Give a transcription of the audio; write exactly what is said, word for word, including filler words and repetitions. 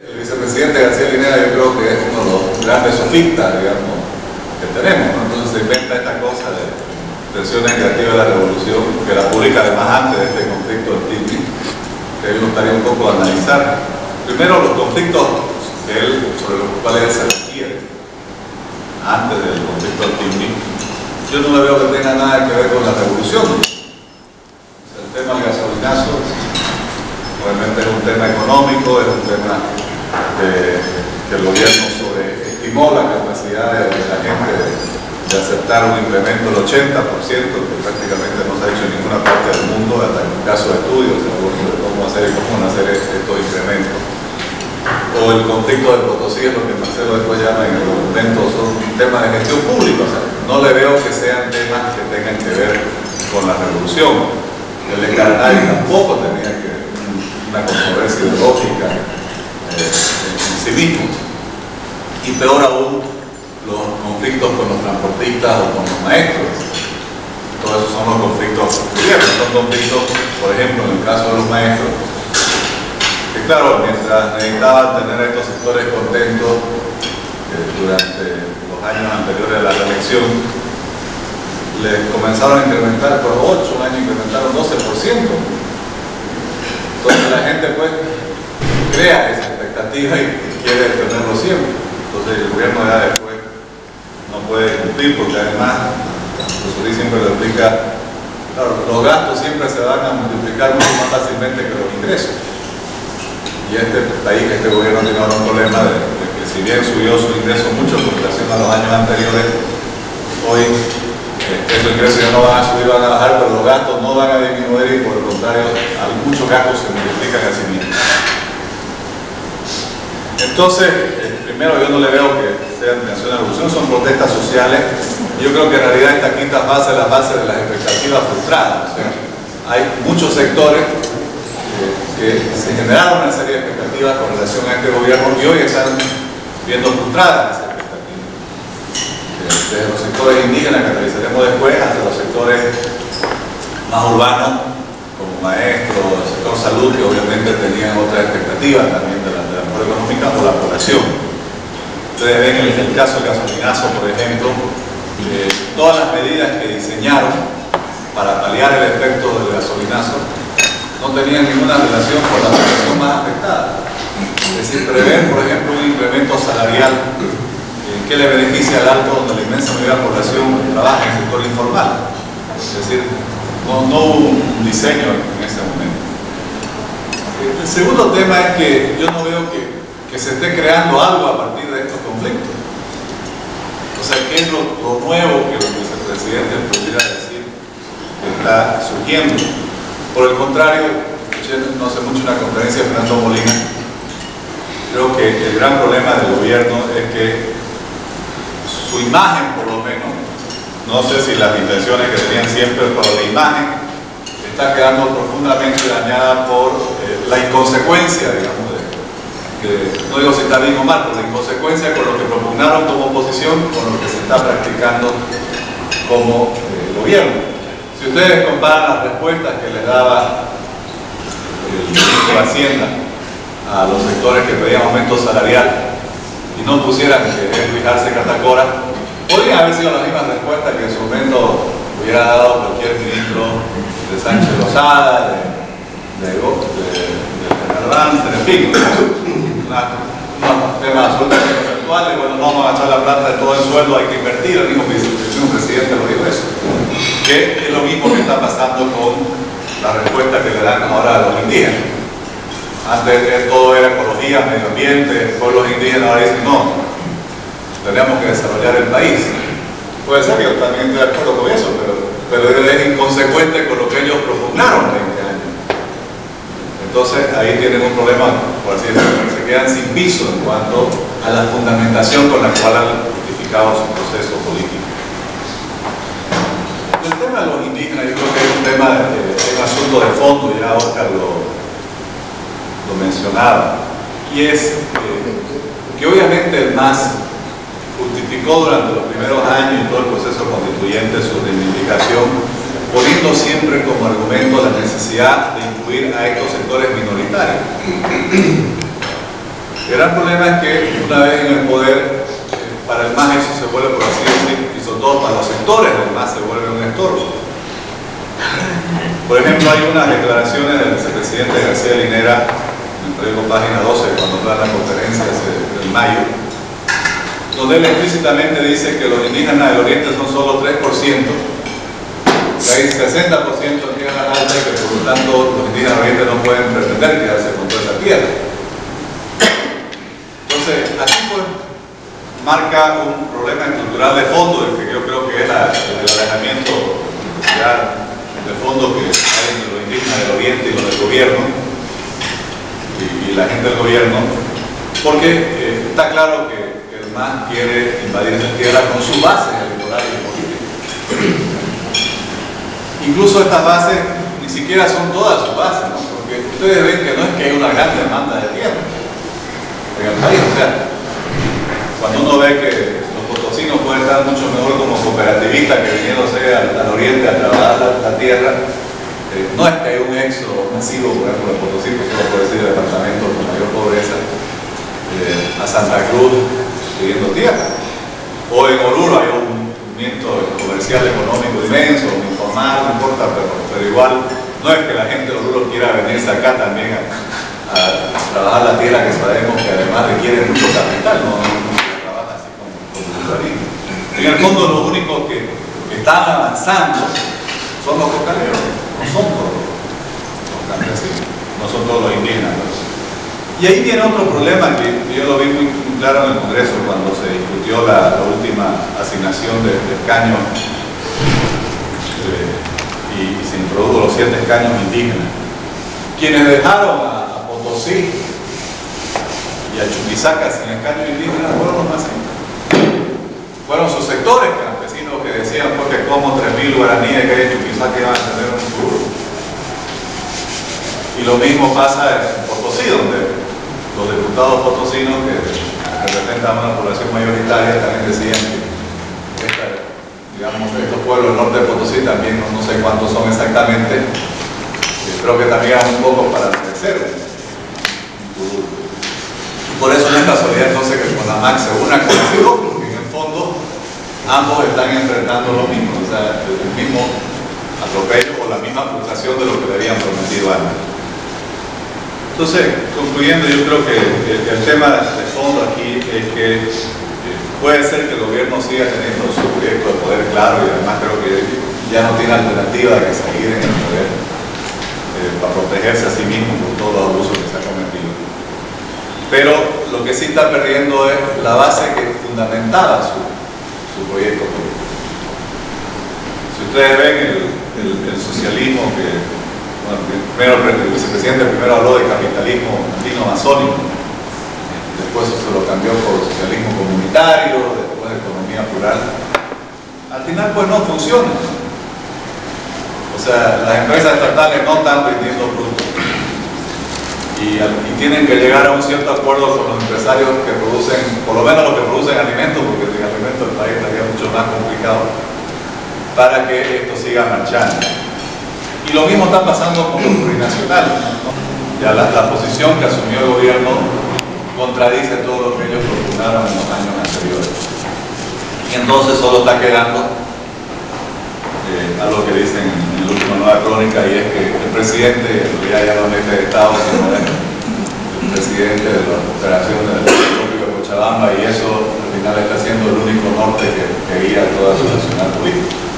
El vicepresidente García Linera yo creo que es uno de los grandes sofistas, digamos, que tenemos, ¿no? Entonces se inventa esta cosa de tensiones creativas de la revolución, que la publica además antes de este conflicto del T I P I, que a mí me gustaría un poco analizar. Primero, los conflictos de él, sobre los cuales él se refiere, antes del conflicto del T I P I, yo no le veo que tenga nada que ver con la revolución. El tema del gasolinazo obviamente es un tema económico, es un tema de, que el gobierno sobreestimó la capacidad de, de la gente de, de aceptar un incremento del ochenta por ciento, que prácticamente no se ha hecho en ninguna parte del mundo, hasta en un caso de estudios de cómo hacer y cómo no hacer estos incrementos. O el conflicto del Potosí, es lo que Marcelo después llama en el documento, son temas de gestión pública. O sea, no le veo que sean temas que tengan que ver con la revolución. El de Caranay tampoco tenía que ver una controversia ideológica eh, en sí mismo. Y peor aún, los conflictos con los transportistas o con los maestros. Todos esos son los conflictos gobiernos. Son conflictos, por ejemplo, en el caso de los maestros, que claro, mientras necesitaban tener a estos sectores contentos eh, durante los años anteriores a la reelección, les comenzaron a incrementar por ocho años, incrementaron doce por ciento. Entonces la gente pues crea esa expectativa y quiere tenerlo siempre. Entonces el gobierno ya después no puede cumplir, porque además, José siempre lo explica, claro, los gastos siempre se van a multiplicar mucho más fácilmente que los ingresos. Y este país, este gobierno tiene ahora un problema de, de que si bien subió su ingreso mucho en comparación a los años anteriores, hoy eh, esos ingresos ya no van a subir, van a bajar, pero los gastos no van a disminuir y por el contrario, muchos gastos se multiplican a sí mismos. Entonces, eh, primero yo no le veo que sea intención de revolución, son protestas sociales. Yo creo que en realidad esta quinta fase es la fase de las expectativas frustradas. O sea, hay muchos sectores que se generaron una serie de expectativas con relación a este gobierno y hoy están viendo frustradas esas expectativas. Desde los sectores indígenas, que analizaremos después, hasta los sectores más urbanos, como maestros, el sector salud, que obviamente tenían otras expectativas también de la, de la mejora económica o la población. Ustedes ven en el caso del gasolinazo, por ejemplo, eh, todas las medidas que diseñaron para paliar el efecto del gasolinazo no tenían ninguna relación con la población más afectada. Es decir, prevén, por ejemplo, un incremento salarial eh, que le beneficia al alto, donde la inmensa mayoría de la población trabaja en el sector informal. Es decir, no, no hubo un diseño en ese momento. El segundo tema es que yo no veo que, que se esté creando algo a partir de estos conflictos. O sea, ¿qué es lo, lo nuevo que el vicepresidente pudiera decir que está surgiendo? Por el contrario, escuché no hace mucho una conferencia de Fernando Molina. Creo que el gran problema del gobierno es que su imagen, por lo menos, no sé si las intenciones que tenían siempre, pero la imagen está quedando profundamente dañada por eh, la inconsecuencia, digamos, de, de, no digo si está bien o mal, pero la inconsecuencia con lo que propugnaron como oposición, con lo que se está practicando como eh, gobierno. Si ustedes comparan las respuestas que les daba el ministro de Hacienda a los sectores que pedían aumento salarial y no pusieran que es fijarse Catacora, podrían haber sido las mismas respuestas que en su momento hubiera dado cualquier ministro de Sánchez Lozada, de, de, de, de Fernández, en fin, unos temas absolutamente conceptuales. Bueno, no vamos a echar la plata de todo el sueldo, hay que invertir, el mismo, el mismo presidente lo dijo eso. Que es lo mismo que está pasando con la respuesta que le dan ahora a los indígenas. Antes todo era ecología, medio ambiente, pueblos indígenas, ahora dicen no, tenemos que desarrollar el país. Puede ser que yo también estoy de acuerdo con eso, pero, pero es inconsecuente con lo que ellos propugnaron veinte años. Entonces ahí tienen un problema, por así decirlo, se quedan sin piso en cuanto a la fundamentación con la cual han justificado su proceso político. El tema de los indígenas yo creo que es un tema, de, es un asunto de fondo, ya Oscar lo, lo mencionaba, y es eh, que obviamente el M A S justificó durante los primeros años y todo el proceso constituyente su reivindicación, poniendo siempre como argumento la necesidad de incluir a estos sectores minoritarios. El gran problema es que una vez en el poder, para el M A S eso se vuelve, por así decir, y sobre todo para los sectores del M A S se vuelve un estorbo. Por ejemplo, hay unas declaraciones del vicepresidente García Linera en el periódico Página doce, cuando da la conferencia en mayo, donde él explícitamente dice que los indígenas del Oriente son solo tres por ciento, que hay sesenta por ciento en tierras altas y que por lo tanto los indígenas del Oriente no pueden pretender quedarse con toda esa tierra. Entonces, aquí pues marca un problema estructural de fondo, el que yo creo que es la, el alejamiento ya de fondo que hay entre los indígenas del Oriente y los del gobierno y, y la gente del gobierno, porque eh, está claro que, que el M A S quiere invadir esa tierra con sus bases electorales y políticas. Incluso estas bases ni siquiera son todas sus bases, ¿no? Porque ustedes ven que no es que hay una gran demanda de tierra en el país. O sea, cuando uno ve que los potosinos pueden estar mucho mejor como cooperativistas que viniéndose al, al oriente a trabajar la, la tierra, eh, no es que hay un éxodo masivo, por ejemplo, en Potosí, que solo puede decir departamento con mayor pobreza, eh, a Santa Cruz pidiendo tierra. O en Oruro hay un movimiento comercial económico inmenso, informal, no importa, pero, pero igual no es que la gente de Oruro quiera venirse acá también a, a trabajar la tierra, que sabemos que además requiere mucho capital, no, no, no se trabaja así como, como usuarismo. En el fondo lo único que, que están avanzando son los cocaleros, no son todos los campesinos, no son todos los indígenas. Y ahí viene otro problema que yo lo vi muy, muy claro en el Congreso cuando se discutió la, la última asignación de, de escaños eh, y, y se introdujo los siete escaños indígenas. Quienes dejaron a, a Potosí y a Chuquisaca sin escaños indígenas fueron los masistas. Fueron sus sectores campesinos que decían pues, que como tres mil guaraníes que hay en Chuquisaca iban a tener un futuro. Y lo mismo pasa en Potosí, donde los diputados potosinos que representan a una población mayoritaria también decían que esta, digamos, estos pueblos del norte de Potosí también, no, no sé cuántos son exactamente, creo que también es un poco para crecer. Y por eso no es casualidad entonces que CONAMAC se una con el grupo, porque en el fondo ambos están enfrentando lo mismo, o sea, el mismo atropello o la misma frustración de lo que le habían prometido antes. Entonces, concluyendo, yo creo que el, el tema de fondo aquí es que eh, puede ser que el gobierno siga teniendo su proyecto de poder claro y además creo que ya no tiene alternativa de que seguir en el poder eh, para protegerse a sí mismo por todos los abusos que se ha cometido. Pero lo que sí está perdiendo es la base que fundamentaba su, su proyecto político. Si ustedes ven el, el, el socialismo que Bueno, primero, el vicepresidente primero habló de capitalismo andino-amazónico, después se lo cambió por socialismo comunitario, después economía plural. Al final pues no funciona. O sea, las empresas estatales no están vendiendo frutos y, y tienen que llegar a un cierto acuerdo con los empresarios que producen, por lo menos los que producen alimentos, porque sin alimentos el país estaría mucho más complicado, para que esto siga marchando. Y lo mismo está pasando con los plurinacionales, ¿no? Ya la, la posición que asumió el gobierno contradice todo lo que ellos propugnaron en los años anteriores. Y entonces solo está quedando eh, algo que dicen en la última nueva crónica, y es que el presidente, ya ya no es jefe de Estado, sino el presidente de la Operación del Trópico de Cochabamba, y eso al final está siendo el único norte que, que guía toda su nacional política.